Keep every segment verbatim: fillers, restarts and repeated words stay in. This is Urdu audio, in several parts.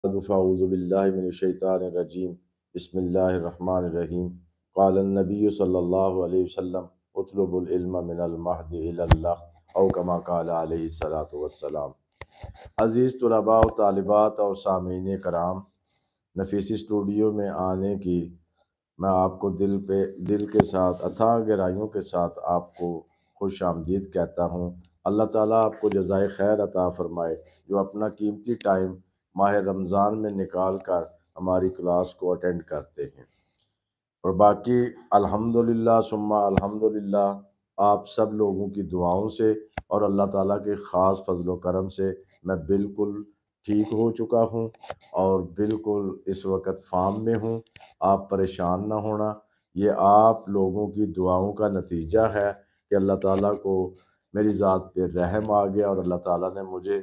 فاعوذ باللہ من الشیطان الرجیم بسم اللہ الرحمن الرحیم قال النبی صلی اللہ علیہ وسلم اطلب العلم من المہد الی اللحد او کما قال علیہ الصلاۃ والسلام۔ عزیز طلباء و طالبات اور سامعین کرام، نفیسی اسٹوڈیو میں آنے کی میں آپ کو دل پہ دل کے ساتھ اتھاہ گہرائیوں کے ساتھ آپ کو خوش آمدید کہتا ہوں۔ اللہ تعالیٰ آپ کو جزائے خیر عطا فرمائے جو اپنا قیمتی ٹائم ماہ رمضان میں نکال کر ہماری کلاس کو اٹینڈ کرتے ہیں، اور باقی الحمدللہ ثم الحمدللہ آپ سب لوگوں کی دعاؤں سے اور اللہ تعالیٰ کے خاص فضل و کرم سے میں بالکل ٹھیک ہو چکا ہوں اور بالکل اس وقت فارم میں ہوں۔ آپ پریشان نہ ہونا، یہ آپ لوگوں کی دعاؤں کا نتیجہ ہے کہ اللہ تعالیٰ کو میری ذات پہ رحم آ گیا اور اللہ تعالیٰ نے مجھے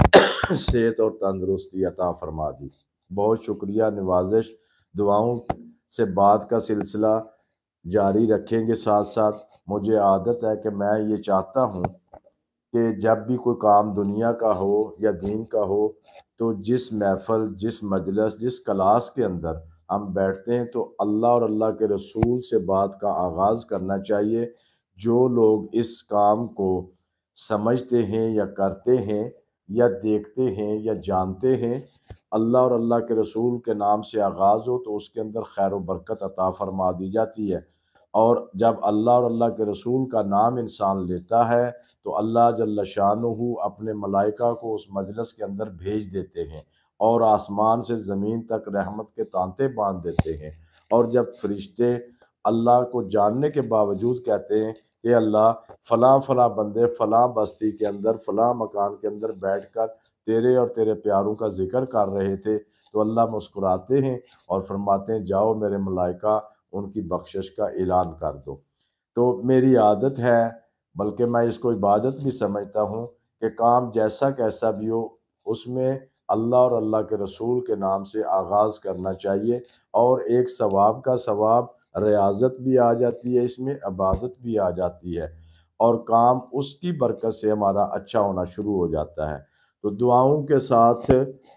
صحت اور تندرستی عطا فرما دی۔ بہت شکریہ، نوازش، دعاؤں سے بات کا سلسلہ جاری رکھیں گے۔ ساتھ ساتھ مجھے عادت ہے کہ میں یہ چاہتا ہوں کہ جب بھی کوئی کام دنیا کا ہو یا دین کا ہو تو جس محفل، جس مجلس، جس کلاس کے اندر ہم بیٹھتے ہیں تو اللہ اور اللہ کے رسول سے بات کا آغاز کرنا چاہیے۔ جو لوگ اس کام کو سمجھتے ہیں یا کرتے ہیں یا دیکھتے ہیں یا جانتے ہیں، اللہ اور اللہ کے رسول کے نام سے آغاز ہو تو اس کے اندر خیر و برکت عطا فرما دی جاتی ہے، اور جب اللہ اور اللہ کے رسول کا نام انسان لیتا ہے تو اللہ جل شانہ اپنے ملائکہ کو اس مجلس کے اندر بھیج دیتے ہیں اور آسمان سے زمین تک رحمت کے تانتے باندھ دیتے ہیں۔ اور جب فرشتے اللہ کو جاننے کے باوجود کہتے ہیں کہ اللہ فلاں فلاں بندے فلاں بستی کے اندر فلاں مکان کے اندر بیٹھ کر تیرے اور تیرے پیاروں کا ذکر کر رہے تھے، تو اللہ مسکراتے ہیں اور فرماتے ہیں جاؤ میرے ملائکہ ان کی بخشش کا اعلان کر دو۔ تو میری عادت ہے، بلکہ میں اس کو عبادت بھی سمجھتا ہوں، کہ کام جیسا کیسا بھی ہو اس میں اللہ اور اللہ کے رسول کے نام سے آغاز کرنا چاہیے، اور ایک ثواب کا ثواب، ریاضت بھی آ جاتی ہے، اس میں عبادت بھی آ جاتی ہے، اور کام اس کی برکت سے ہمارا اچھا ہونا شروع ہو جاتا ہے۔ تو دعاؤں کے ساتھ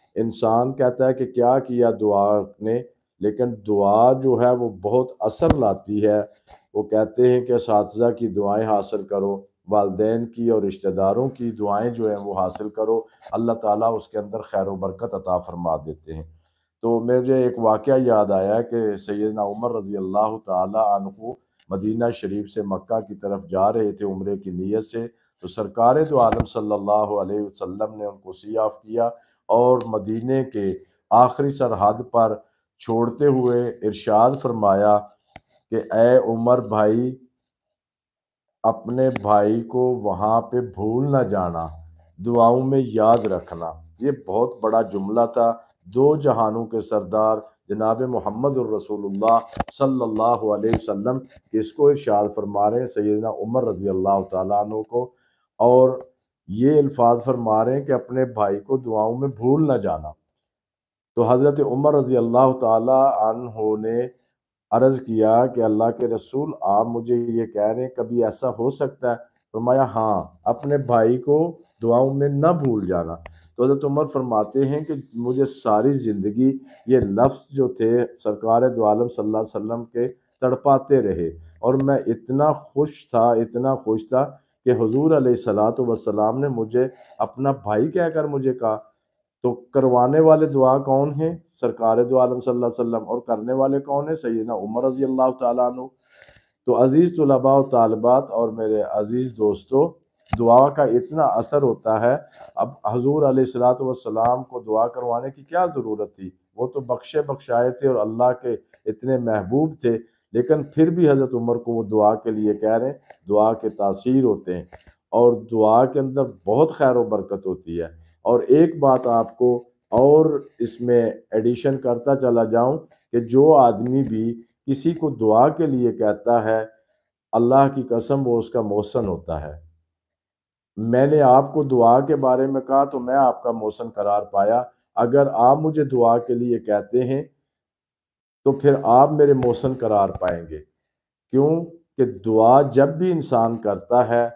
انسان کہتا ہے کہ کیا کیا دعا نے، لیکن دعا جو ہے وہ بہت اثر لاتی ہے۔ وہ کہتے ہیں کہ اساتذہ کی دعائیں حاصل کرو، والدین کی اور رشتہ داروں کی دعائیں جو ہیں وہ حاصل کرو، اللہ تعالیٰ اس کے اندر خیر و برکت عطا فرما دیتے ہیں۔ تو مجھے ایک واقعہ یاد آیا کہ سیدنا عمر رضی اللہ تعالیٰ عنہ مدینہ شریف سے مکہ کی طرف جا رہے تھے عمرے کی نیت سے، تو سرکار دو عالم صلی اللہ علیہ وسلم نے ان کو سی آف کیا اور مدینے کے آخری سرحد پر چھوڑتے ہوئے ارشاد فرمایا کہ اے عمر بھائی، اپنے بھائی کو وہاں پہ بھول نہ جانا، دعاؤں میں یاد رکھنا۔ یہ بہت بڑا جملہ تھا۔ دو جہانوں کے سردار جناب محمد الرسول اللہ صلی اللہ علیہ وسلم اس کو ارشاد فرما رہے ہیں سیدنا عمر رضی اللہ تعالیٰ عنہ کو، اور یہ الفاظ فرما رہے ہیں کہ اپنے بھائی کو دعاؤں میں بھول نہ جانا۔ تو حضرت عمر رضی اللہ تعالیٰ عنہ نے عرض کیا کہ اللہ کے رسول، آپ مجھے یہ کہہ رہے ہیں کبھی ایسا ہو سکتا ہے؟ فرمایا ہاں، اپنے بھائی کو دعاؤں میں نہ بھول جانا۔ تو حضرت عمر فرماتے ہیں کہ مجھے ساری زندگی یہ لفظ جو تھے سرکار دو عالم صلی اللہ علیہ وسلم کے تڑپاتے رہے، اور میں اتنا خوش تھا اتنا خوش تھا کہ حضور علیہ الصلوۃ والسلام نے مجھے اپنا بھائی کہہ کر مجھے کہا۔ تو کروانے والے دعا کون ہیں؟ سرکار دو عالم صلی اللہ علیہ وسلم، اور کرنے والے کون ہیں؟ سیدنا عمر رضی اللہ تعالیٰ عنہ۔ تو عزیز طلباء و طالبات اور میرے عزیز دوستو، دعا کا اتنا اثر ہوتا ہے۔ اب حضور علیہ الصلوۃ والسلام کو دعا کروانے کی کیا ضرورت تھی؟ وہ تو بخشے بخشائے تھے اور اللہ کے اتنے محبوب تھے، لیکن پھر بھی حضرت عمر کو وہ دعا کے لیے کہہ رہے ہیں۔ دعا کے تاثیر ہوتے ہیں، اور دعا کے اندر بہت خیر و برکت ہوتی ہے۔ اور ایک بات آپ کو اور اس میں ایڈیشن کرتا چلا جاؤں کہ جو آدمی بھی کسی کو دعا کے لیے کہتا ہے، اللہ کی قسم وہ اس کا محسن ہوتا ہے۔ میں نے آپ کو دعا کے بارے میں کہا تو میں آپ کا محسن قرار پایا، اگر آپ مجھے دعا کے لیے کہتے ہیں تو پھر آپ میرے محسن قرار پائیں گے۔ کیوں کہ دعا جب بھی انسان کرتا ہے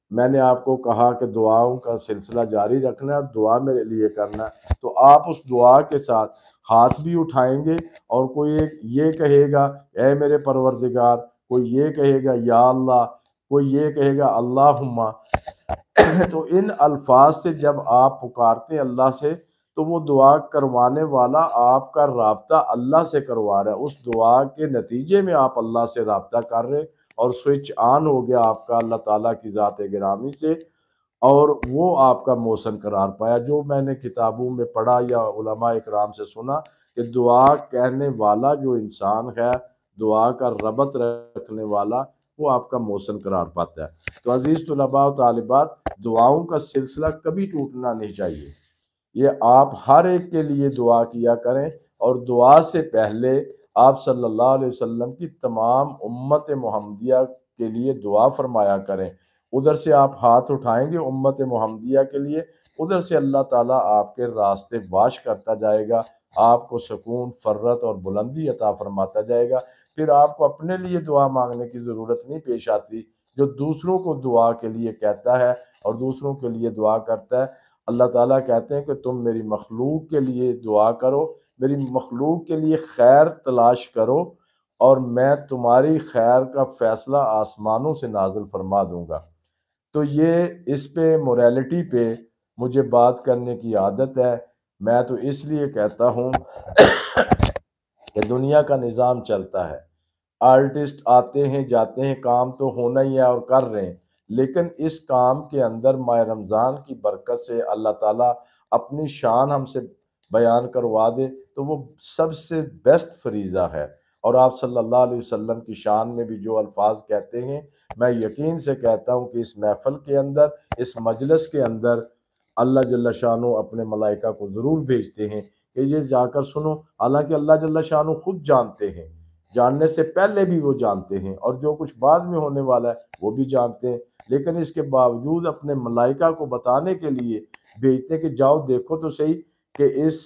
میں نے آپ کو کہا کہ دعاؤں کا سلسلہ جاری رکھنا ہے اور دعا میرے لیے کرنا ہے، تو آپ اس دعا کے ساتھ ہاتھ بھی اٹھائیں گے، اور کوئی ایک یہ کہے گا اے میرے پروردگار، کوئی یہ کہے گا یا اللہ، کوئی یہ کہے گا اللہم۔ تو ان الفاظ سے جب آپ پکارتے ہیں اللہ سے، تو وہ دعا کروانے والا آپ کا رابطہ اللہ سے کروا رہا ہے، اس دعا کے نتیجے میں آپ اللہ سے رابطہ کر رہے، اور سوئچ آن ہو گیا آپ کا اللہ تعالیٰ کی ذات گرامی سے، اور وہ آپ کا محسن قرار پایا۔ جو میں نے کتابوں میں پڑھا یا علماء اکرام سے سنا کہ دعا کہنے والا جو انسان ہے، دعا کا ربط رکھنے والا، وہ آپ کا محسن قرار پاتا ہے۔ تو عزیز طلباء و طالبات، دعاؤں کا سلسلہ کبھی ٹوٹنا نہیں چاہیے۔ یہ آپ ہر ایک کے لیے دعا کیا کریں، اور دعا سے پہلے آپ صلی اللہ علیہ وسلم کی تمام امت محمدیہ کے لیے دعا فرمایا کریں۔ ادھر سے آپ ہاتھ اٹھائیں گے امت محمدیہ کے لیے، ادھر سے اللہ تعالیٰ آپ کے راستے واش کرتا جائے گا، آپ کو سکون، فرت اور بلندی عطا فرماتا جائے گا۔ پھر آپ کو اپنے لیے دعا مانگنے کی ضرورت نہیں پیش آتی۔ جو دوسروں کو دعا کے لیے کہتا ہے اور دوسروں کے لیے دعا کرتا ہے، اللہ تعالیٰ کہتے ہیں کہ تم میری مخلوق کے لیے دعا کرو، میری مخلوق کے لیے خیر تلاش کرو، اور میں تمہاری خیر کا فیصلہ آسمانوں سے نازل فرما دوں گا۔ تو یہ اس پہ موریلٹی پہ مجھے بات کرنے کی عادت ہے۔ میں تو اس لیے کہتا ہوں کہ دنیا کا نظام چلتا ہے، آرٹسٹ آتے ہیں جاتے ہیں، کام تو ہونا ہی ہے اور کر رہے ہیں، لیکن اس کام کے اندر ماہ رمضان کی برکت سے اللہ تعالیٰ اپنی شان ہم سے بیان کروا دے، تو وہ سب سے بیسٹ فریضہ ہے۔ اور آپ صلی اللہ علیہ وسلم کی شان میں بھی جو الفاظ کہتے ہیں، میں یقین سے کہتا ہوں کہ اس محفل کے اندر، اس مجلس کے اندر اللہ جل شانہ اپنے ملائکہ کو ضرور بھیجتے ہیں کہ یہ جا کر سنو۔ حالانکہ اللہ جل شانہ خود جانتے ہیں، جاننے سے پہلے بھی وہ جانتے ہیں، اور جو کچھ بعد میں ہونے والا ہے وہ بھی جانتے ہیں، لیکن اس کے باوجود اپنے ملائکہ کو بتانے کے لیے بھیجتے ہیں کہ جاؤ دیکھو تو صحیح کہ اس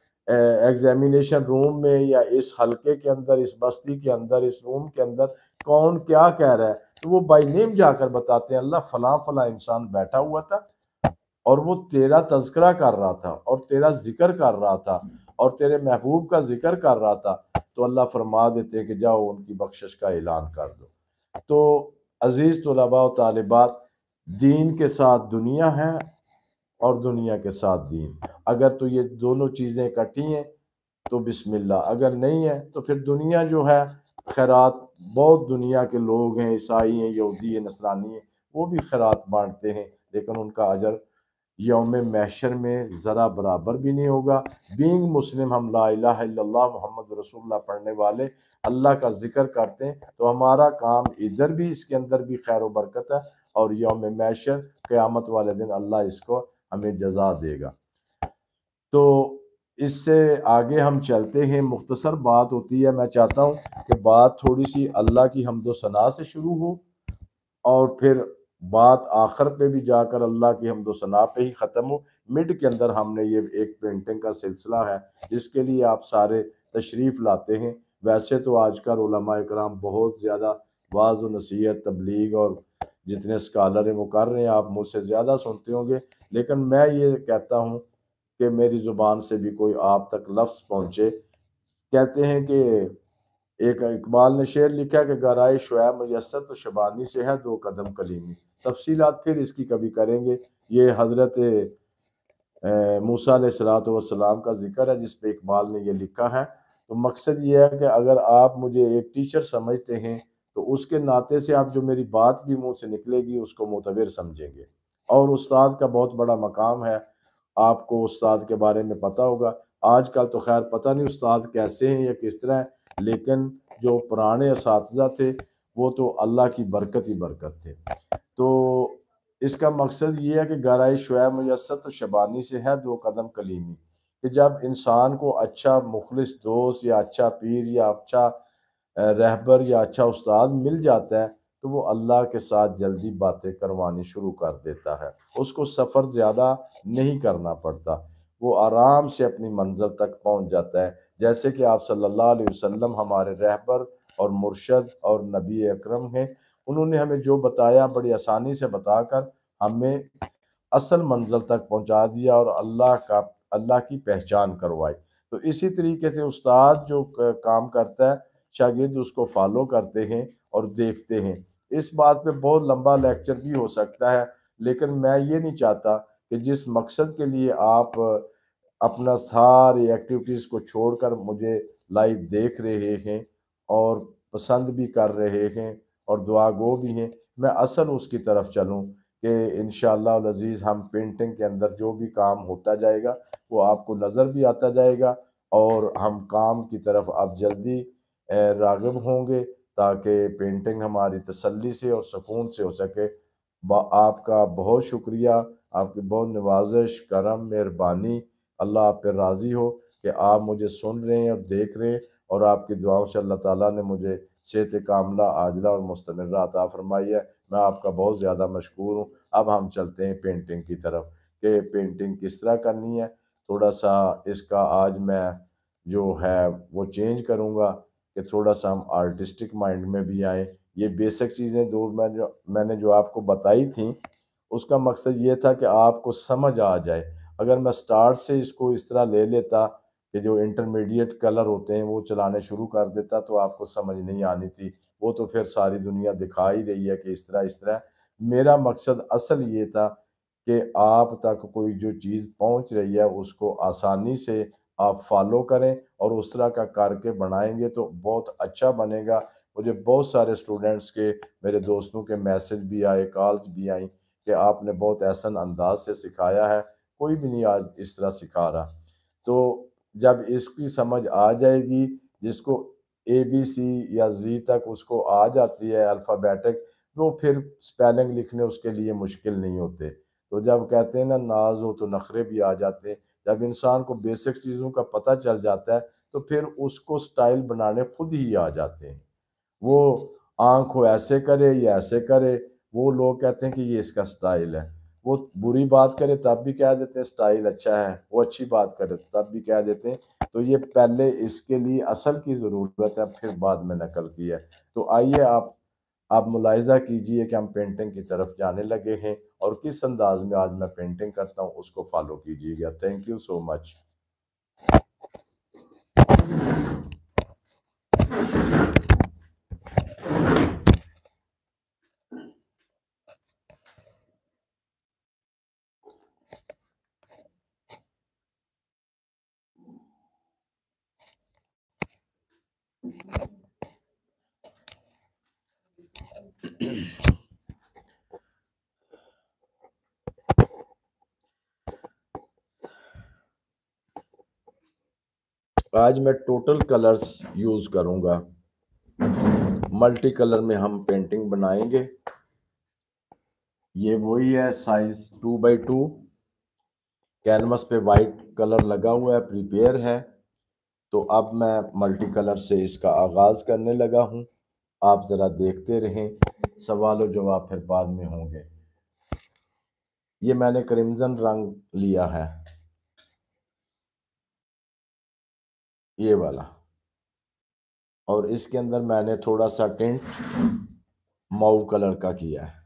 ایگزامینیشن روم میں یا اس حلقے کے اندر، اس بستی کے اندر، اس روم کے اندر کون کیا کہہ رہا ہے۔ تو وہ بائی نیم جا کر بتاتے ہیں، اللہ فلاں فلاں انسان بیٹھا ہوا تھا اور وہ تیرا تذکرہ کر رہا تھا اور تیرا ذکر کر رہا تھا اور تیرے محبوب کا ذکر کر رہا تھا، تو اللہ فرما دیتے ہیں کہ جاؤ ان کی بخشش کا اعلان کر دو۔ تو عزیز طلباء و طالبات، دین کے ساتھ دنیا ہے اور دنیا کے ساتھ دین۔ اگر تو یہ دونوں چیزیں اکٹھی ہیں تو بسم اللہ، اگر نہیں ہے تو پھر دنیا جو ہے، خیرات، بہت دنیا کے لوگ ہیں، عیسائی ہیں، یہودی ہیں، نصرانی ہیں، وہ بھی خیرات بانٹتے ہیں، لیکن ان کا اجر یوم محشر میں ذرا برابر بھی نہیں ہوگا۔ بینگ مسلم، ہم لا الہ الا اللہ محمد رسول اللہ پڑھنے والے، اللہ کا ذکر کرتے ہیں، تو ہمارا کام ادھر بھی، اس کے اندر بھی خیر و برکت ہے، اور یوم محشر قیامت والے دن اللہ اس کو ہمیں جزا دے گا۔ تو اس سے آگے ہم چلتے ہیں، مختصر بات ہوتی ہے، میں چاہتا ہوں کہ بات تھوڑی سی اللہ کی حمد و ثنا سے شروع ہو، اور پھر بات آخر پہ بھی جا کر اللہ کی حمد و ثنا پہ ہی ختم ہو۔ مڈ کے اندر ہم نے یہ ایک پینٹنگ کا سلسلہ ہے جس کے لیے آپ سارے تشریف لاتے ہیں۔ ویسے تو آج کل علماء اکرام بہت زیادہ واعظ و نصیحت، تبلیغ اور جتنے اسکالر ہیں وہ کر رہے ہیں، آپ مجھ سے زیادہ سنتے ہوں گے، لیکن میں یہ کہتا ہوں کہ میری زبان سے بھی کوئی آپ تک لفظ پہنچے۔ کہتے ہیں کہ ایک اقبال نے شعر لکھا کہ گرائے شعیب میسر تو شبانی سے ہے دو قدم کلیمی۔ تفصیلات پھر اس کی کبھی کریں گے۔ یہ حضرت موسیٰ علیہ الصلوۃ والسلام کا ذکر ہے جس پہ اقبال نے یہ لکھا ہے۔ تو مقصد یہ ہے کہ اگر آپ مجھے ایک ٹیچر سمجھتے ہیں تو اس کے ناطے سے آپ جو میری بات بھی منہ سے نکلے گی اس کو معتبر سمجھیں گے، اور استاد کا بہت بڑا مقام ہے۔ آپ کو استاد کے بارے میں پتہ ہوگا، آج کل تو خیر پتہ نہیں استاد کیسے ہیں یا کس طرح ہیں، لیکن جو پرانے اساتذہ تھے وہ تو اللہ کی برکت ہی برکت تھے۔ تو اس کا مقصد یہ ہے کہ گہرائی شعیب میسر تو شبانی سے ہے دو قدم کلیمی، کہ جب انسان کو اچھا مخلص دوست یا اچھا پیر یا اچھا رہبر یا اچھا استاد مل جاتا ہے تو وہ اللہ کے ساتھ جلدی باتیں کروانی شروع کر دیتا ہے، اس کو سفر زیادہ نہیں کرنا پڑتا، وہ آرام سے اپنی منزل تک پہنچ جاتا ہے۔ جیسے کہ آپ صلی اللہ علیہ وسلم ہمارے رہبر اور مرشد اور نبی اکرم ہیں، انہوں نے ہمیں جو بتایا بڑی آسانی سے بتا کر ہمیں اصل منزل تک پہنچا دیا اور اللہ کا اللہ کی پہچان کروائی۔ تو اسی طریقے سے استاد جو کام کرتا ہے شاگرد اس کو فالو کرتے ہیں اور دیکھتے ہیں۔ اس بات پہ بہت لمبا لیکچر بھی ہو سکتا ہے، لیکن میں یہ نہیں چاہتا کہ جس مقصد کے لیے آپ اپنا ساری ایکٹیویٹیز کو چھوڑ کر مجھے لائیو دیکھ رہے ہیں اور پسند بھی کر رہے ہیں اور دعا گو بھی ہیں، میں اصل اس کی طرف چلوں کہ انشاءاللہ العزیز ہم پینٹنگ کے اندر جو بھی کام ہوتا جائے گا وہ آپ کو نظر بھی آتا جائے گا اور ہم کام کی طرف اب جلدی راغب ہوں گے تاکہ پینٹنگ ہماری تسلی سے اور سکون سے ہو سکے۔ با آپ کا بہت شکریہ، آپ کی بہت نوازش، کرم، مہربانی، اللہ آپ پہ راضی ہو کہ آپ مجھے سن رہے ہیں اور دیکھ رہے ہیں، اور آپ کی دعاؤں سے اللہ تعالیٰ نے مجھے صحت کاملہ عاجلہ اور مستمرہ عطا فرمائی ہے۔ میں آپ کا بہت زیادہ مشکور ہوں۔ اب ہم چلتے ہیں پینٹنگ کی طرف کہ پینٹنگ کس طرح کرنی ہے۔ تھوڑا سا اس کا آج میں جو ہے وہ چینج کروں گا کہ تھوڑا سا ہم آرٹسٹک مائنڈ میں بھی آئیں۔ یہ بیسک چیزیں دور میں جو میں نے جو آپ کو بتائی تھیں اس کا مقصد یہ تھا کہ آپ کو سمجھ آ جائے۔ اگر میں سٹارٹ سے اس کو اس طرح لے لیتا کہ جو انٹرمیڈیٹ کلر ہوتے ہیں وہ چلانے شروع کر دیتا تو آپ کو سمجھ نہیں آنی تھی، وہ تو پھر ساری دنیا دکھا ہی رہی ہے کہ اس طرح اس طرح۔ میرا مقصد اصل یہ تھا کہ آپ تک کوئی جو چیز پہنچ رہی ہے اس کو آسانی سے آپ فالو کریں اور اس طرح کا کر کے بنائیں گے تو بہت اچھا بنے گا۔ مجھے بہت سارے اسٹوڈنٹس کے، میرے دوستوں کے میسج بھی آئے، کالز بھی آئیں کہ آپ نے بہت احسن انداز سے سکھایا ہے، کوئی بھی نہیں آج اس طرح سکھا رہا۔ تو جب اس کی سمجھ آ جائے گی، جس کو اے بی سی یا زی تک اس کو آ جاتی ہے الفابیٹک، تو پھر سپیلنگ لکھنے اس کے لیے مشکل نہیں ہوتے۔ تو جب کہتے ہیں نا ناز ہو تو نخرے بھی آ جاتے ہیں، جب انسان کو بیسک چیزوں کا پتہ چل جاتا ہے تو پھر اس کو سٹائل بنانے خود ہی آ جاتے ہیں۔ وہ آنکھ کو ایسے کرے یا ایسے کرے، وہ لوگ کہتے ہیں کہ یہ اس کا سٹائل ہے۔ وہ بری بات کرے تب بھی کہہ دیتے ہیں سٹائل اچھا ہے، وہ اچھی بات کرے تب بھی کہہ دیتے ہیں۔ تو یہ پہلے اس کے لیے اصل کی ضرورت ہے، پھر بعد میں نقل کی ہے۔ تو آئیے آپ آپ ملاحظہ کیجئے کہ ہم پینٹنگ کی طرف جانے لگے ہیں اور کس انداز میں آج میں پینٹنگ کرتا ہوں اس کو فالو کیجئے گا۔ تھینک یو سو مچ۔ آج میں ٹوٹل کلرز یوز کروں گا، ملٹی کلر میں ہم پینٹنگ بنائیں گے۔ یہ وہی ہے size two by two, canvas پہ وائٹ کلر لگا ہوا ہے، پریپیئر ہے۔ تو اب میں ملٹی کلر سے اس کا آغاز کرنے لگا ہوں، آپ ذرا دیکھتے رہیں، سوال و جواب پھر بعد میں ہوں گے۔ یہ میں نے کرمزن رنگ لیا ہے، یہ والا، اور اس کے اندر میں نے تھوڑا سا ٹنٹ موو کلر کا کیا ہے۔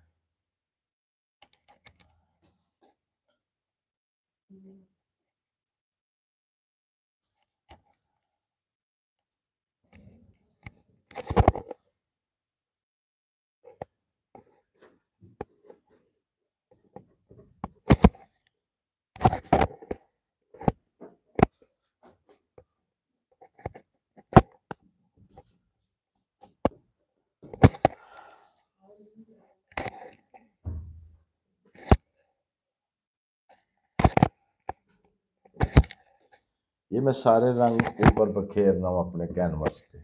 یہ میں سارے رنگ اوپر بکھیر رہا ہوں اپنے کینوس پہ،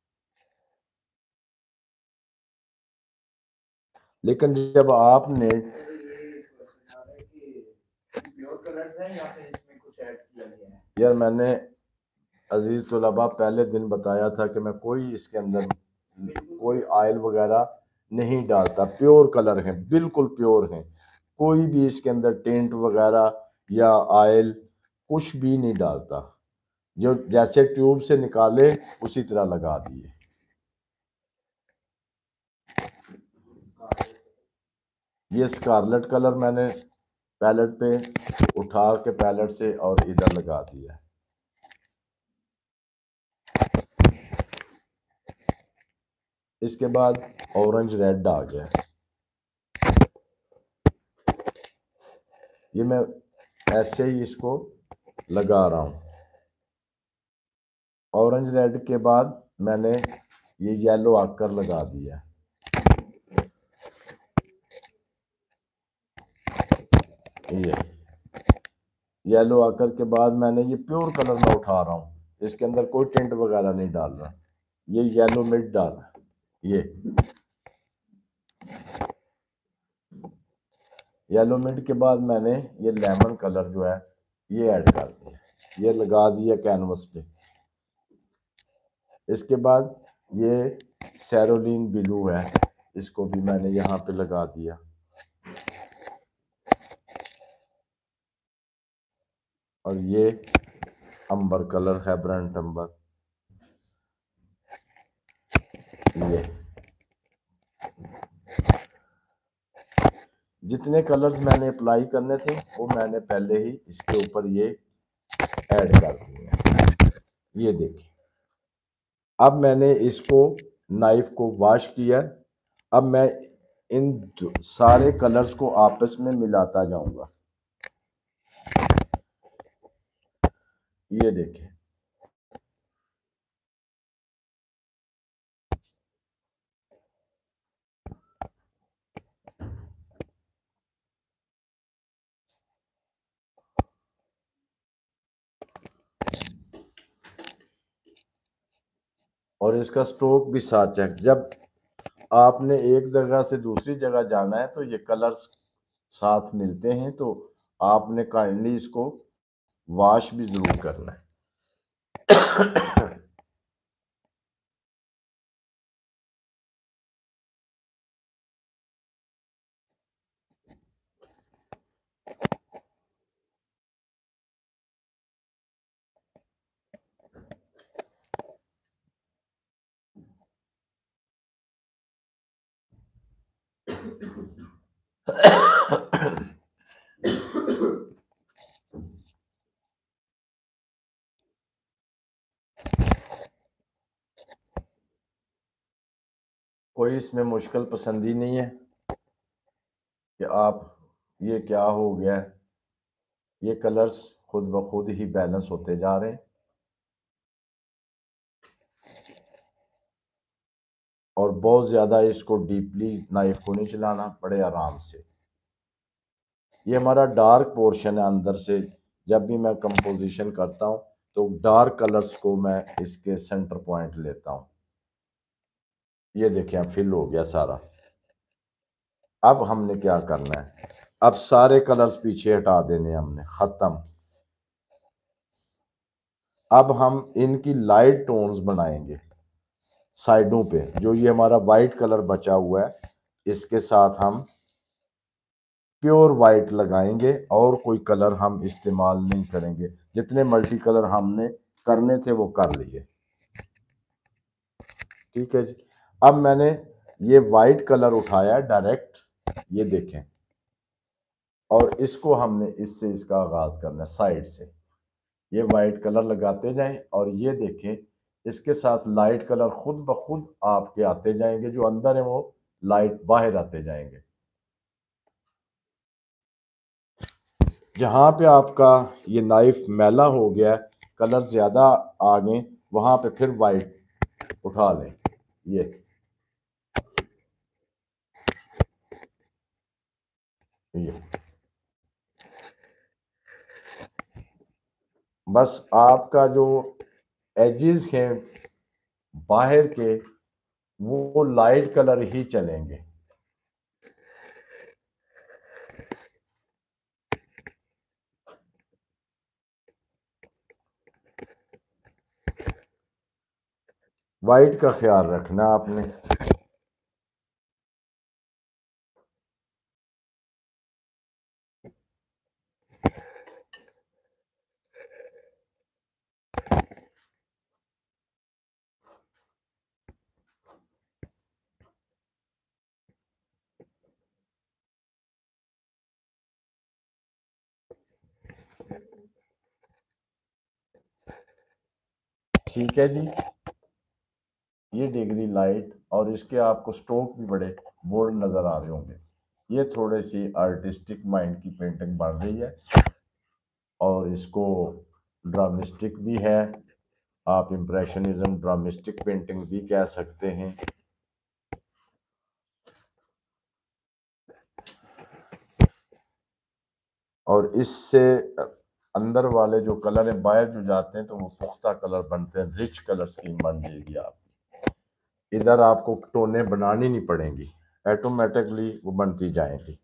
لیکن جب آپ نے یار میں نے عزیز طلباء پہلے دن بتایا تھا کہ میں کوئی اس کے اندر کوئی آئل وغیرہ نہیں ڈالتا، پیور کلر ہیں، بالکل پیور ہیں، کوئی بھی اس کے اندر ٹینٹ وغیرہ یا آئل کچھ بھی نہیں ڈالتا، جو جیسے ٹیوب سے نکالے اسی طرح لگا دیے۔ یہ اسکارلٹ کلر میں نے پیلٹ پہ اٹھا کے پیلٹ سے اور ادھر لگا دیا. اس کے بعد اورنج ریڈ آ گیا. یہ میں ایسے ہی اس کو لگا رہا ہوں. اورنج ریڈ کے بعد میں نے یہ یلو آکر لگا دیا. یہ یلو آکر کے بعد میں نے یہ پیور کلر میں اٹھا رہا ہوں. اس کے اندر کوئی ٹینٹ وغیرہ نہیں ڈال رہا. یہ یلو مڈ ڈال رہا. یہ یلو مڈ کے بعد میں نے یہ لیمن کلر جو ہے یہ ایڈ کر دیا. یہ لگا دیا کینوس پہ. اس کے بعد یہ سیرولین بلو ہے، اس کو بھی میں نے یہاں پہ لگا دیا. اور یہ امبر کلر ہے، برنٹ امبر. یہ جتنے کلرز میں نے اپلائی کرنے تھے وہ میں نے پہلے ہی اس کے اوپر یہ ایڈ کر دیے ہیں. یہ دیکھیں، اب میں نے اس کو نائف کو واش کیا. اب میں ان سارے کلرز کو آپس میں ملاتا جاؤں گا. یہ دیکھیں، اور اس کا سٹروک بھی ساتھ چیک. جب آپ نے ایک جگہ سے دوسری جگہ جانا ہے تو یہ کلرز ساتھ ملتے ہیں، تو آپ نے کائنڈلی اس کو واش بھی ضرور کرنا ہے. کوئی اس میں مشکل پسندی نہیں ہے کہ آپ یہ کیا ہو گیا ہے. یہ کلرز خود بخود ہی بیلنس ہوتے جا رہے ہیں. اور بہت زیادہ اس کو ڈیپلی نائف کو نہیں چلانا، بڑے آرام سے. یہ ہمارا ڈارک پورشن ہے اندر سے. جب بھی میں کمپوزیشن کرتا ہوں تو ڈارک کلرز کو میں اس کے سینٹر پوائنٹ لیتا ہوں. یہ دیکھیں اب فل ہو گیا سارا. اب ہم نے کیا کرنا ہے، اب سارے کلرز پیچھے ہٹا دینے ہم نے. ختم. اب ہم ان کی لائٹ ٹونز بنائیں گے سائڈوں پہ. جو یہ ہمارا وائٹ کلر بچا ہوا ہے اس کے ساتھ ہم پیور وائٹ لگائیں گے، اور کوئی کلر ہم استعمال نہیں کریں گے. جتنے ملٹی کلر ہم نے کرنے تھے وہ کر لیے. ٹھیک ہے جی. اب میں نے یہ وائٹ کلر اٹھایا ڈائریکٹ، یہ دیکھیں، اور اس کو ہم نے اس سے اس کا آغاز کرنا ہے سائڈ سے. یہ وائٹ کلر لگاتے جائیں اور یہ دیکھیں اس کے ساتھ لائٹ کلر خود بخود آپ کے آتے جائیں گے. جو اندر ہیں وہ لائٹ باہر آتے جائیں گے. جہاں پہ آپ کا یہ نائف میلا ہو گیا، کلر زیادہ آ گئے، وہاں پہ پھر وائٹ اٹھا لیں. یہ یہ بس آپ کا جو ایجز ہیں باہر کے وہ لائٹ کلر ہی چلیں گے. وائٹ کا خیال رکھنا آپ نے. ٹھیک ہے جی، یہ ڈگری لائٹ اور اس کے آپ کو سٹروک بھی بڑے بولڈ نظر آ رہے ہوں گے۔ یہ تھوڑے سی آرٹسٹک مائنڈ کی پینٹنگ بن رہی ہے اور اس کو ڈرامسٹک بھی ہے، آپ امپریشنزم ڈرامسٹک پینٹنگ بھی کہہ سکتے ہیں۔ اور اس سے اندر والے جو کلر ہیں باہر جو جاتے ہیں تو وہ پختہ کلر بنتے ہیں، رچ کلر سکیم بن جائے گی آپ کی۔ ادھر آپ کو ٹونیں بنانی نہیں پڑیں گی، ایٹومیٹکلی وہ بنتی جائیں گی۔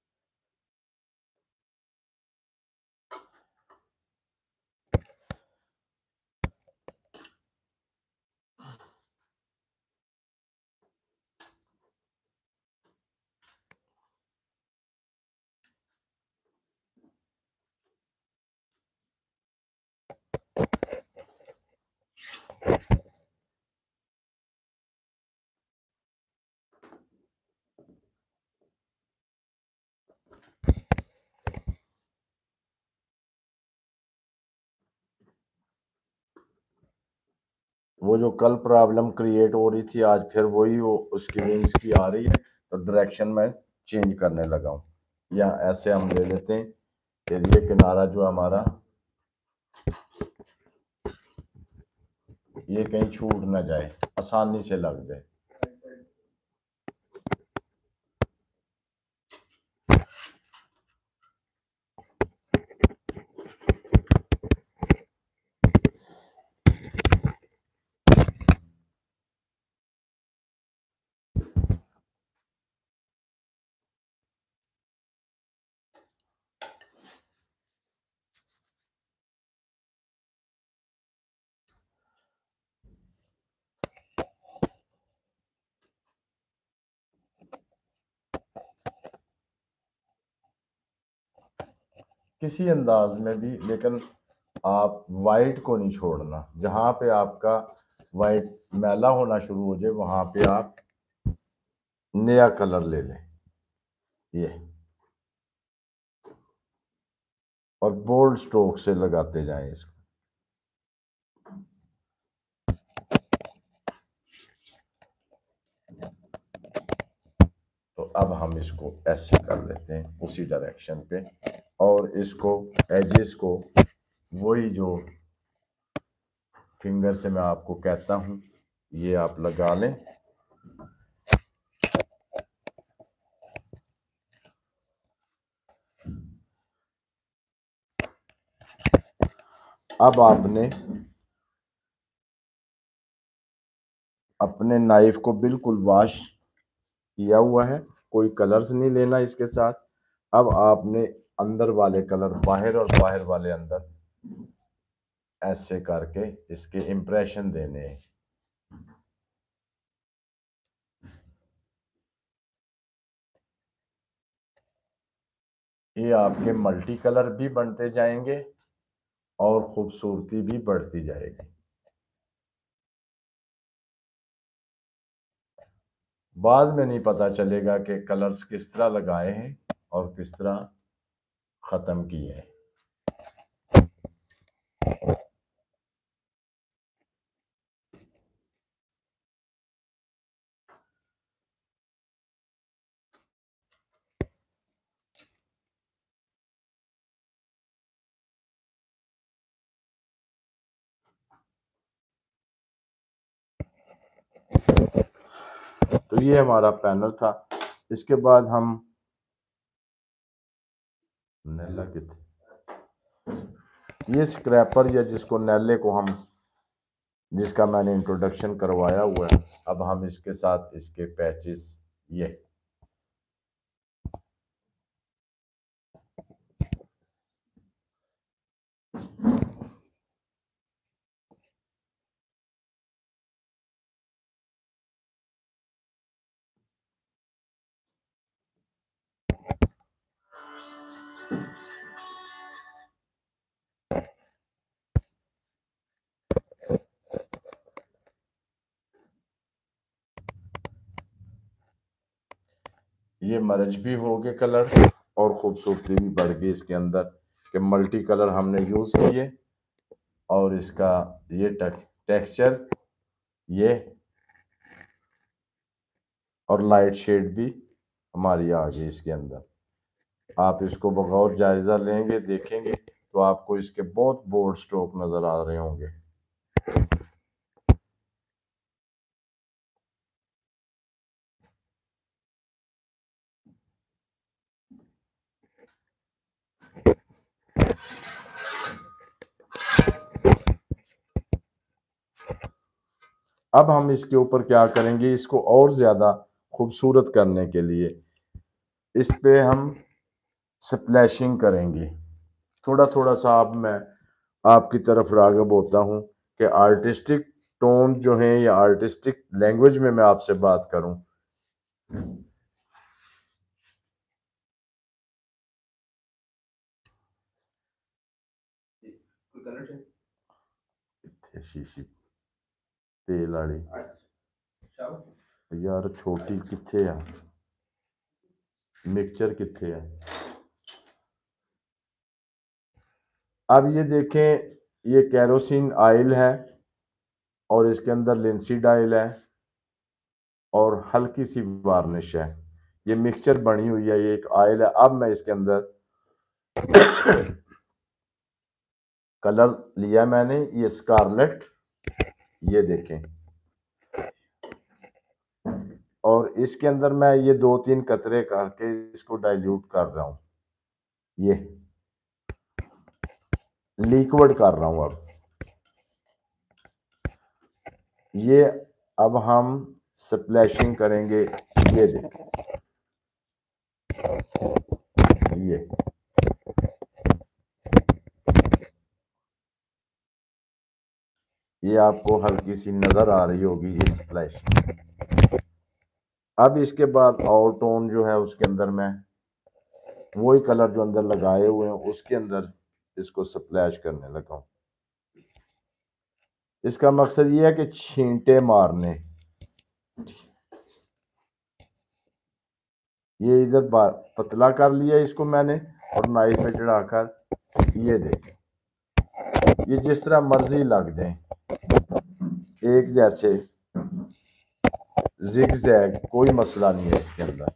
وہ جو کل پرابلم کریٹ ہو رہی تھی آج پھر وہی وہ اس کی ونگز کی آ رہی ہے، تو ڈائریکشن میں چینج کرنے لگا ہوں۔ یا ایسے ہم لے لیتے ہیں کہ یہ کنارہ جو ہمارا یہ کہیں چھوٹ نہ جائے، آسانی سے لگ جائے۔ کسی انداز میں بھی، لیکن آپ وائٹ کو نہیں چھوڑنا۔ جہاں پہ آپ کا وائٹ میلا ہونا شروع ہو جائے وہاں پہ آپ نیا کلر لے لیں، یہ اور بولڈ سٹروک سے لگاتے جائیں اس کو۔ تو اب ہم اس کو ایسے کر لیتے ہیں اسی ڈائریکشن پہ، اور اس کو ایجز کو وہی جو فنگر سے میں آپ کو کہتا ہوں یہ آپ لگا لیں۔ اب آپ نے اپنے نائف کو بالکل واش کیا ہوا ہے، کوئی کلرز نہیں لینا اس کے ساتھ۔ اب آپ نے اندر والے کلر باہر اور باہر والے اندر ایسے کر کے اس کے امپریشن دینے ہیں۔ یہ آپ کے ملٹی کلر بھی بنتے جائیں گے اور خوبصورتی بھی بڑھتی جائے گی۔ بعد میں نہیں پتا چلے گا کہ کلرز کس طرح لگائے ہیں اور کس طرح ختم کیے ہیں۔ تو یہ ہمارا پینل تھا۔ اس کے بعد ہم نیلا کے تھے یہ سکریپر یا جس کو نیلے کو ہم جس کا میں نے انٹروڈکشن کروایا ہوا ہے، اب ہم اس کے ساتھ اس کے پیچز یہ یہ مرج بھی ہو گئے کلر اور خوبصورتی بھی بڑھ گئی اس کے اندر کہ ملٹی کلر ہم نے یوز کیے اور اس کا یہ टेक्सचर ये, और लाइट शेड भी हमारी आ गई इसके अंदर। आप इसको बगौर जायज़ा लेंगे, देखेंगे तो आपको इसके बहुत बोल्ड स्ट्रोक नज़र आ रहे होंगे। अब हम इसके ऊपर क्या करेंगे, इसको और ज़्यादा खूबसूरत करने के लिए इस पे हम स्प्लैशिंग करेंगे। थोड़ा थोड़ा सा अब मैं आपकी तरफ राग़िब होता हूँ कि आर्टिस्टिक टोन जो है या आर्टिस्टिक लैंग्वेज में मैं आपसे बात करूँ। शीशी तेल वाली यार छोटी कित्थे है, मिक्सचर कित्थे है। अब ये देखें, ये केरोसिन ऑयल है और इसके अंदर लिंसीड ऑयल है और हल्की सी वार्निश है। ये मिक्सचर बनी हुई है, ये एक ऑयल है। अब मैं इसके अंदर कलर लिया मैंने, ये स्कारलेट, ये देखें, और इसके अंदर मैं ये दो तीन कतरे करके इसको डाइल्यूट कर रहा हूं, ये लिक्विड कर रहा हूं। अब ये अब हम स्प्लैशिंग करेंगे, ये देखें, ये ये आपको हल्की सी नजर आ रही होगी ये स्प्लैश। अब इसके बाद और टोन जो है उसके अंदर मैं वही कलर जो अंदर लगाए हुए हैं उसके अंदर इसको स्प्लैश करने लगा हूं। इसका मकसद ये है कि छींटे मारने। ये इधर पतला कर लिया इसको मैंने और नाइफ में चढ़ाकर, ये देखें, ये जिस तरह मर्जी लग जाए, एक जैसे जिग जैग, कोई मसला नहीं है इसके अंदर।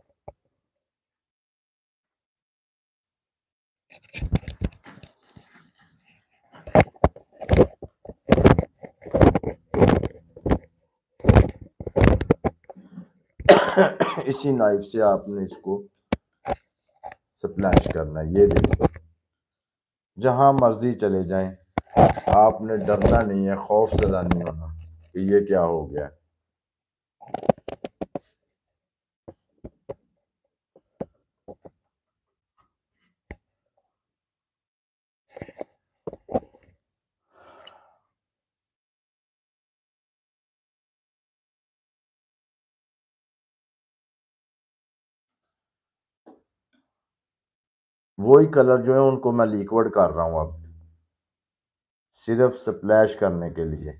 इसी नाइफ से आपने इसको स्प्लैश करना है। ये देखिए, जहां मर्जी चले जाएं, आपने डरना नहीं है, खौफ ज़दा नहीं होना कि ये क्या हो गया। वही कलर जो है उनको मैं लिक्विड कर रहा हूं अब, सिर्फ स्प्लैश करने के लिए।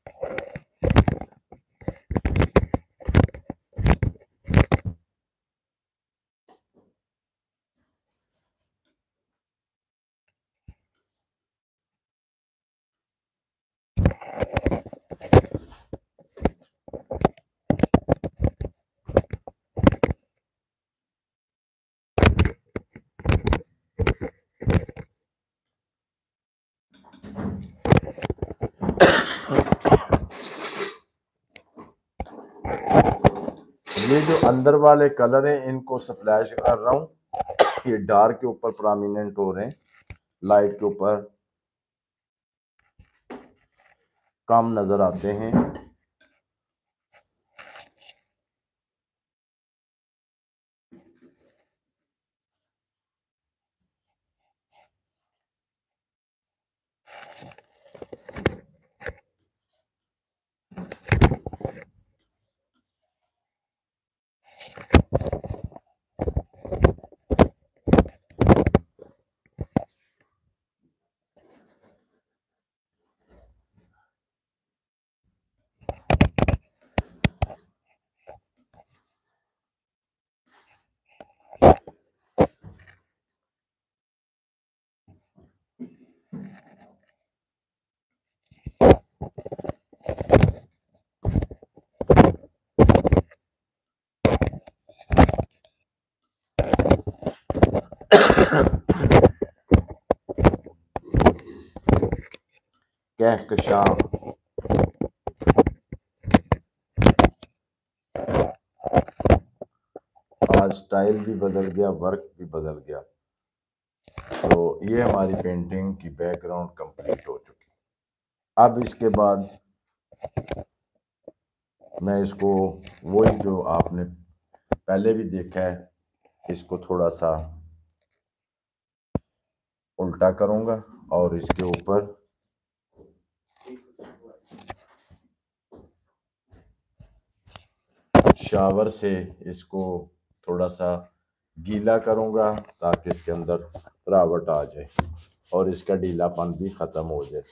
ये जो अंदर वाले कलर हैं इनको स्प्लैश कर रहा हूं। ये डार्क के ऊपर प्रोमिनेंट हो रहे हैं, लाइट के ऊपर कम नजर आते हैं। کہکشاں، آج سٹائل بھی بدل گیا، ورک بھی بدل گیا. تو یہ ہماری پینٹنگ کی بیک گراؤنڈ کمپلیٹ ہو چکی. اب اس کے بعد میں اس کو وہی جو آپ نے پہلے بھی دیکھا ہے، اس کو تھوڑا سا الٹا کروں گا اور اس کے اوپر شاور سے اس کو تھوڑا سا گیلا کروں گا تاکہ اس کے اندر تراوٹ آ جائے اور اس کا ڈھیلا پن بھی ختم ہو جائے.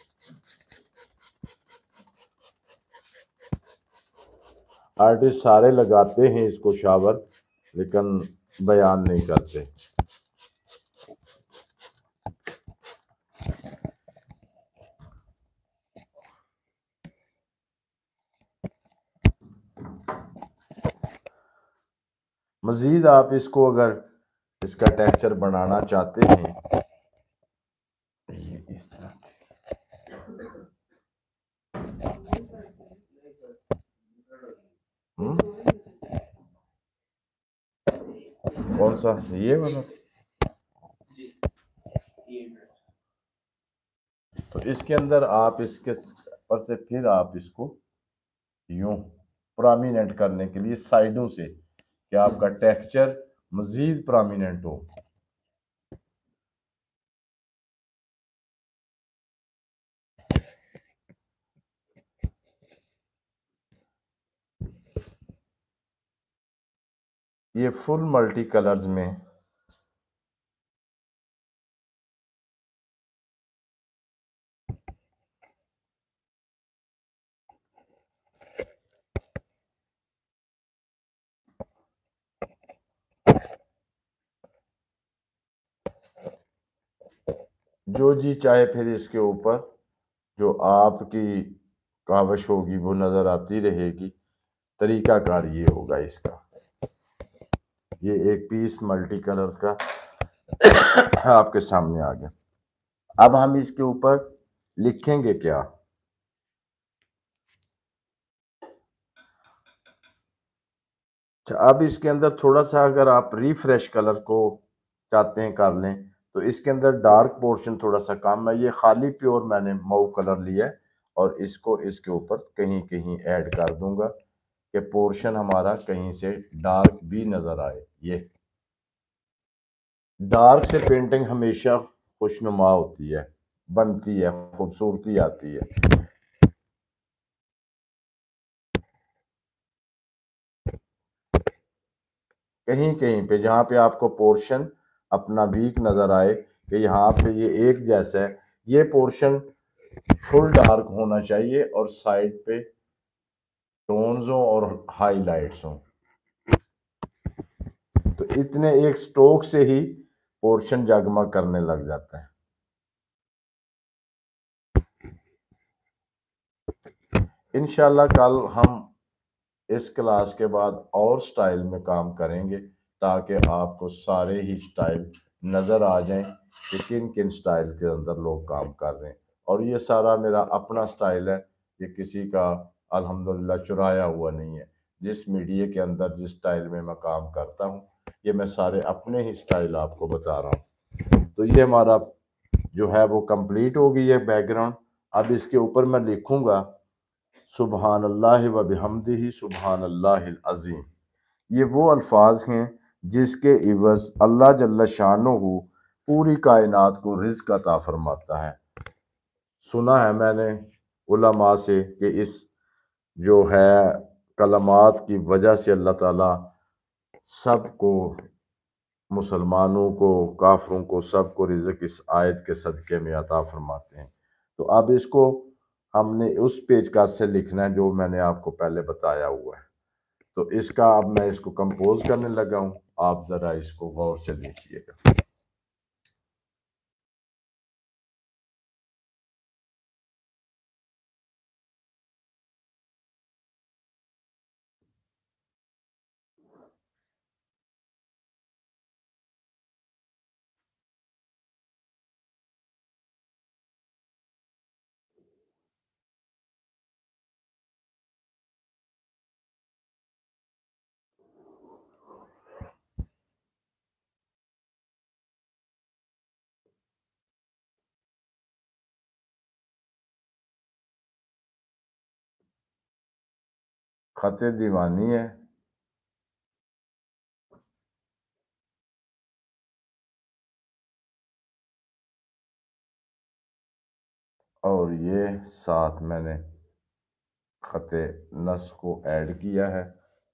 آرٹسٹ سارے لگاتے ہیں اس کو شاور، لیکن بیان نہیں کرتے. مزید آپ اس کو اگر اس کا ٹیکسچر بنانا چاہتے ہیں، یہ اس طرح سے کون سا یہ والا، تو اس کے اندر آپ اس کے پر سے پھر آپ اس کو یوں پرامیننٹ کرنے کے لیے سائڈوں سے کہ آپ کا ٹیکسچر مزید پرامیننٹ ہو. یہ فل ملٹی کلرز میں جو جی چاہے پھر اس کے اوپر جو آپ کی کاوش ہوگی وہ نظر آتی رہے گی. طریقہ کار یہ ہوگا اس کا. یہ ایک پیس ملٹی کلر کا آپ کے سامنے آ گیا. اب ہم اس کے اوپر لکھیں گے کیا؟ اب اس کے اندر تھوڑا سا اگر آپ ریفریش کلر کو چاہتے ہیں کر لیں تو اس کے اندر ڈارک پورشن تھوڑا سا کم ہے. یہ خالی پیور میں نے مو کلر لیا ہے اور اس کو اس کے اوپر کہیں کہیں ایڈ کر دوں گا کہ پورشن ہمارا کہیں سے ڈارک بھی نظر آئے. یہ ڈارک سے پینٹنگ ہمیشہ خوشنما ہوتی ہے، بنتی ہے، خوبصورتی آتی ہے. کہیں کہیں پہ جہاں پہ آپ کو پورشن اپنا ویک نظر آئے کہ یہاں پہ یہ ایک جیسا ہے، یہ پورشن فل ڈارک ہونا چاہیے اور سائڈ پہ ٹونز ہوں اور ہائی لائٹس ہوں. تو اتنے ایک سٹروک سے ہی پورشن جگمگ کرنے لگ جاتا ہے. انشاءاللہ کل ہم اس کلاس کے بعد اور سٹائل میں کام کریں گے تاکہ آپ کو سارے ہی سٹائل نظر آ جائیں کہ کن کن سٹائل کے اندر لوگ کام کر رہے ہیں. اور یہ سارا میرا اپنا سٹائل ہے، یہ کسی کا الحمدللہ چرایا ہوا نہیں ہے. جس میڈیا کے اندر جس سٹائل میں میں کام کرتا ہوں یہ میں سارے اپنے ہی سٹائل آپ کو بتا رہا ہوں. تو یہ ہمارا جو ہے وہ کمپلیٹ ہو گئی ہے بیک گراؤنڈ. اب اس کے اوپر میں لکھوں گا سبحان اللہ و بحمدہ سبحان اللہ العظیم. یہ وہ الفاظ ہیں جس کے عوض اللہ جل شانہ پوری کائنات کو رزق عطا فرماتا ہے. سنا ہے میں نے علماء سے کہ اس جو ہے کلمات کی وجہ سے اللہ تعالیٰ سب کو، مسلمانوں کو، کافروں کو، سب کو رزق اس آیت کے صدقے میں عطا فرماتے ہیں. تو اب اس کو ہم نے اس پیج کا سے لکھنا ہے جو میں نے آپ کو پہلے بتایا ہوا ہے. تو اس کا اب میں اس کو کمپوز کرنے لگا ہوں، آپ ذرا اس کو غور سے دیکھیے گا. خط دیوانی ہے، اور یہ ساتھ میں نے خط نسخ کو ایڈ کیا ہے،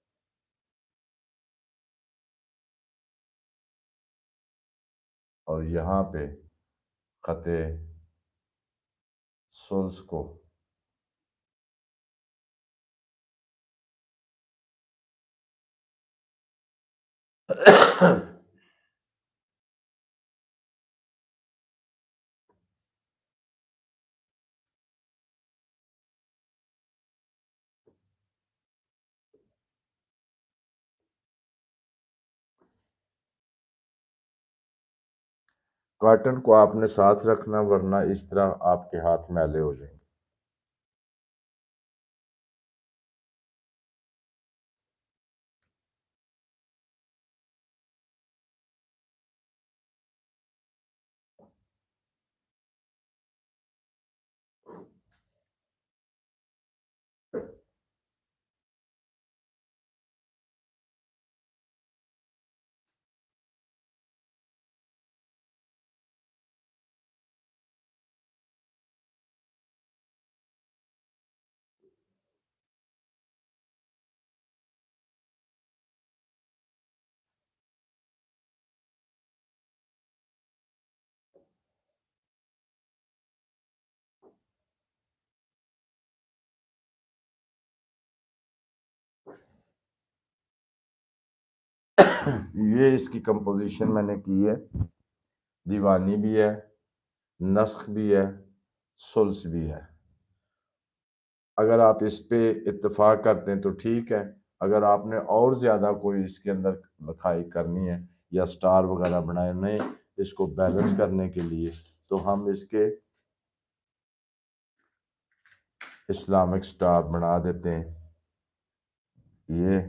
اور یہاں پہ خط ثلث کو کاٹن کو آپ نے ساتھ رکھنا، ورنہ اس طرح آپ کے ہاتھ میلے ہو جائیں گے۔ یہ اس کی کمپوزیشن میں نے کی ہے، دیوانی بھی ہے، نسخ بھی ہے، ثلث بھی ہے۔ اگر آپ اس پہ اتفاق کرتے ہیں تو ٹھیک ہے، اگر آپ نے اور زیادہ کوئی اس کے اندر لکھائی کرنی ہے یا سٹار وغیرہ بنانے اس کو بیلنس کرنے کے لیے، تو ہم اس کے اسلامک سٹار بنا دیتے ہیں۔ یہ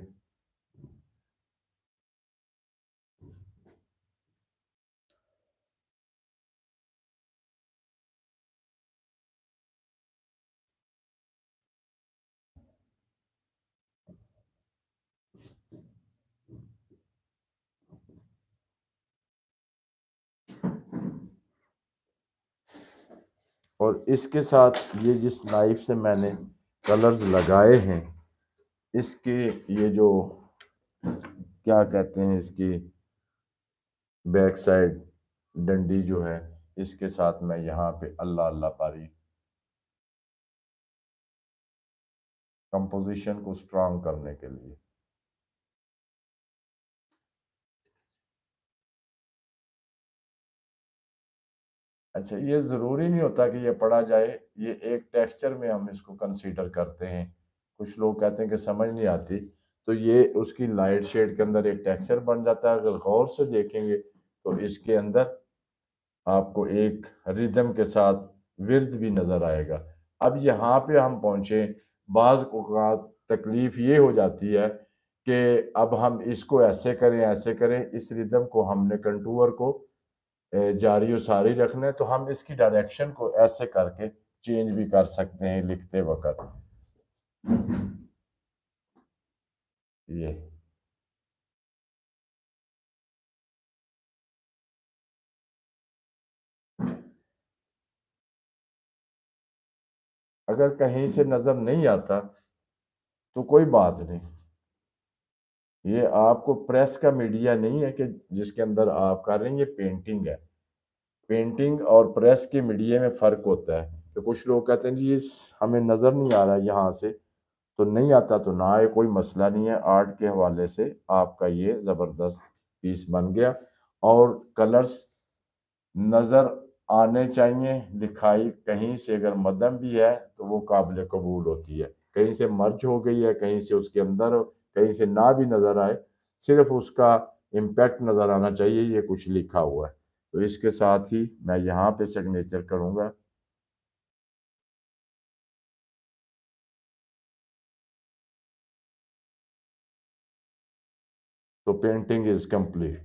اور اس کے ساتھ یہ جس نائف سے میں نے کلرز لگائے ہیں، اس کے یہ جو کیا کہتے ہیں، اس کی بیک سائڈ ڈنڈی جو ہے، اس کے ساتھ میں یہاں پہ اللہ اللہ پاری کمپوزیشن کو سٹرانگ کرنے کے لیے۔ اچھا، یہ ضروری نہیں ہوتا کہ یہ پڑھا جائے، یہ ایک ٹیکسچر میں ہم اس کو کنسیڈر کرتے ہیں۔ کچھ لوگ کہتے ہیں کہ سمجھ نہیں آتی، تو یہ اس کی لائٹ شیڈ کے اندر ایک ٹیکسچر بن جاتا ہے۔ اگر غور سے دیکھیں گے تو اس کے اندر آپ کو ایک ریدم کے ساتھ ورد بھی نظر آئے گا۔ اب یہاں پہ ہم پہنچے، بعض اوقات تکلیف یہ ہو جاتی ہے کہ اب ہم اس کو ایسے کریں ایسے کریں، اس ریدم کو ہم نے کنٹور کو جاری و ساری رکھنا ہے، تو ہم اس کی ڈائریکشن کو ایسے کر کے چینج بھی کر سکتے ہیں لکھتے وقت۔ یہ اگر کہیں سے نظر نہیں آتا تو کوئی بات نہیں، یہ آپ کو پریس کا میڈیا نہیں ہے کہ جس کے اندر آپ کر رہے ہیں، یہ پینٹنگ ہے۔ پینٹنگ اور پریس کے میڈیا میں فرق ہوتا ہے، کہ کچھ لوگ کہتے ہیں جی ہمیں نظر نہیں آ رہا یہاں سے، تو نہیں آتا تو نہ آئے، کوئی مسئلہ نہیں ہے۔ آرٹ کے حوالے سے آپ کا یہ زبردست پیس بن گیا، اور کلرز نظر آنے چاہیے۔ لکھائی کہیں سے اگر مدھم بھی ہے تو وہ قابل قبول ہوتی ہے، کہیں سے مرج ہو گئی ہے، کہیں سے اس کے اندر ہو، کہیں سے نہ بھی نظر آئے، صرف اس کا امپیکٹ نظر آنا چاہیے، یہ کچھ لکھا ہوا ہے۔ تو اس کے ساتھ ہی میں یہاں پہ سگنیچر کروں گا۔ تو پینٹنگ از کمپلیٹ۔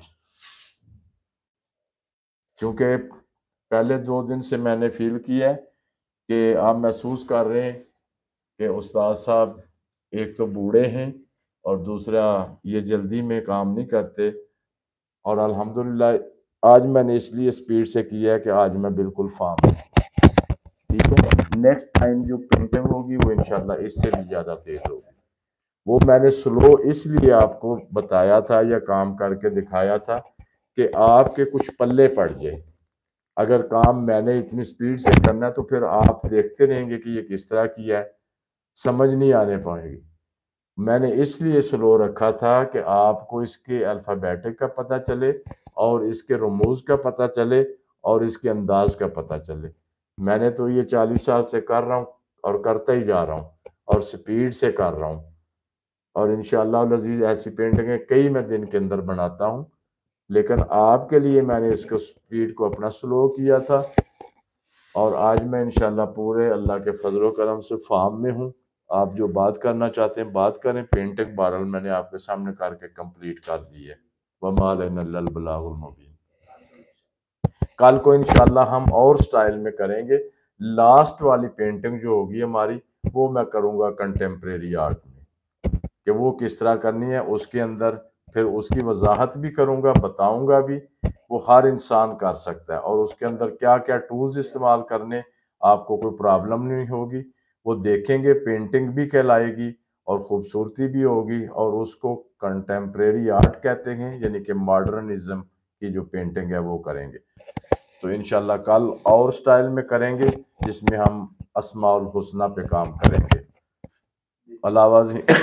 کیونکہ پہلے دو دن سے میں نے فیل کیا ہے کہ آپ محسوس کر رہے ہیں کہ استاد صاحب ایک تو بوڑھے ہیں اور دوسرا یہ جلدی میں کام نہیں کرتے، اور الحمدللہ آج میں نے اس لیے سپیڈ سے کیا ہے کہ آج میں بالکل فارم ہوں، ٹھیک ہے۔ نیکسٹ ٹائم جو پینٹنگ ہوگی وہ انشاءاللہ اس سے بھی زیادہ تیز ہوگی۔ وہ میں نے سلو اس لیے آپ کو بتایا تھا یا کام کر کے دکھایا تھا کہ آپ کے کچھ پلے پڑ جائے۔ اگر کام میں نے اتنی سپیڈ سے کرنا ہے تو پھر آپ دیکھتے رہیں گے کہ یہ کس طرح کیا ہے، سمجھ نہیں آنے پائے گی۔ میں نے اس لیے سلو رکھا تھا کہ آپ کو اس کے الفابیٹک کا پتہ چلے اور اس کے رموز کا پتہ چلے اور اس کے انداز کا پتہ چلے۔ میں نے تو یہ چالیس سال سے کر رہا ہوں اور کرتا ہی جا رہا ہوں اور سپیڈ سے کر رہا ہوں، اور انشاءاللہ العزیز ایسی پینٹنگیں کئی میں دن کے اندر بناتا ہوں، لیکن آپ کے لیے میں نے اس کو سپیڈ کو اپنا سلو کیا تھا، اور آج میں انشاءاللہ پورے اللہ کے فضل و کرم سے فارم میں ہوں۔ آپ جو بات کرنا چاہتے ہیں بات کریں، پینٹنگ بہرحال میں نے آپ کے سامنے کر کے کمپلیٹ کر دی ہے۔ وَمَا عَلَيْنَا إِلَّا الْبَلَاغُ الْمُبِينُ۔ کل کو انشاءاللہ ہم اور سٹائل میں کریں گے۔ لاسٹ والی پینٹنگ جو ہوگی ہماری وہ میں کروں گا کنٹمپریری آرٹ میں، کہ وہ کس طرح کرنی ہے، اس کے اندر پھر اس کی وضاحت بھی کروں گا، بتاؤں گا بھی۔ وہ ہر انسان کر سکتا ہے، اور اس کے اندر کیا کیا ٹولز استعمال کرنے، آپ کو کوئی پرابلم نہیں ہوگی۔ وہ دیکھیں گے، پینٹنگ بھی کہلائے گی اور خوبصورتی بھی ہوگی، اور اس کو کنٹمپریری آرٹ کہتے ہیں، یعنی کہ ماڈرنزم کی جو پینٹنگ ہے وہ کریں گے۔ تو انشاءاللہ کل اور سٹائل میں کریں گے جس میں ہم اسماء الحسنہ پہ کام کریں گے۔ علاوہ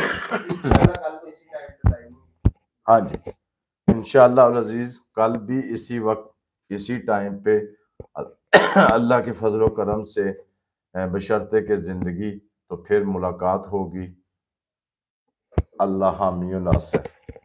ہاں جی انشاءاللہ العزیز کل بھی اسی وقت اسی ٹائم پہ اللہ کے فضل و کرم سے بشرطے کہ زندگی تو پھر ملاقات ہوگی۔ اللہ حامی و ناصر۔